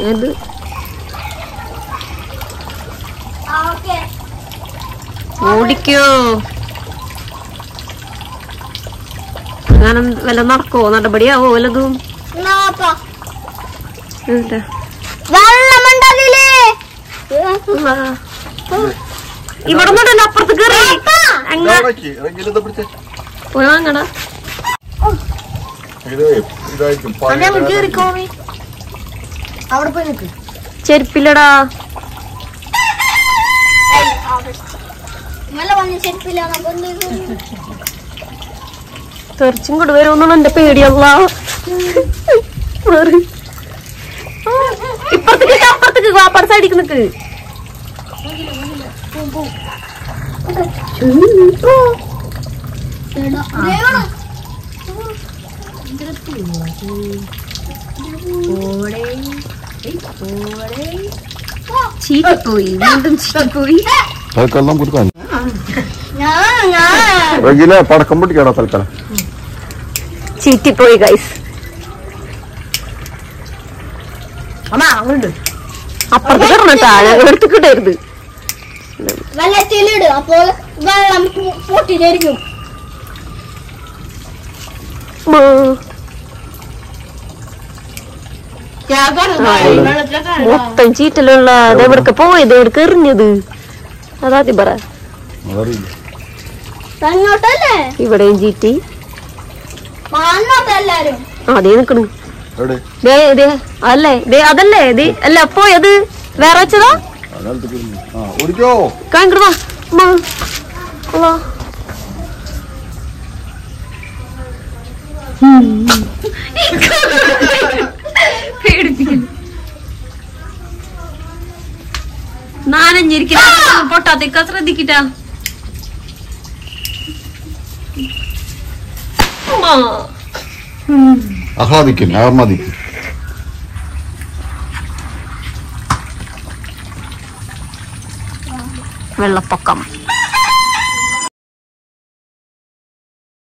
ഇത് ഓടിക്കോ. അങ്ങനെ വല്ല നടക്കോ നടപടിയാവോ വല്ലതും? ഇവിടെ നിന്നല്ല അപ്പുറത്ത് കയറി അങ്ങടാ കേറിക്കോമി. അവിടെ പോയി നിൽക്ക്. ചെരുപ്പില്ലടാ. തെറിച്ചും കൊണ്ട് വരുമെന്നാണ് എന്റെ പേടിയല്ല. ഇപ്പുറത്തേക്ക് അപ്പുറത്തേക്ക് വാപ്പാട് സൈഡിക്ക് നിക്ക്. ചീറ്റിപ്പോയി, വീണ്ടും ചീറ്റിപ്പോയി. പടക്കം പൊട്ടിക്കാണോ തൽക്കാലം? ചീറ്റിപ്പോയി ഗൈസ്. അപ്പുറത്ത് കിടന്നട്ടാ, ഞങ്ങൾ എടുത്തിട്ടരുത്. വെള്ളത്തിലിടും, അപ്പോൾ വെള്ളം പൊട്ടിയിരിക്കും. മൊത്തം ചീറ്റലുള്ള എവിടക്ക പോയത്, എവിടക്ക എറിഞ്ഞത് അതാദ്യം പറ. ഇവിടെയും ചീറ്റി അതേ നിക്കണു. അല്ലേ അതല്ലേ അല്ല പോയത് വേറെ വെച്ചതാ. നാനഞ്ഞിരിക്കുന്ന പൊട്ടാത്തേക്ക ശ്രദ്ധിക്കട്ടാ. ആഹ്ലാദിക്കും, ആഹ്ലാദിക്കും. വെള്ളപ്പൊക്കം.